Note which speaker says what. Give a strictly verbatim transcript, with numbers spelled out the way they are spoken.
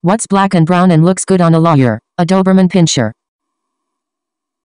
Speaker 1: What's black and brown and looks good on a lawyer? A Doberman pinscher.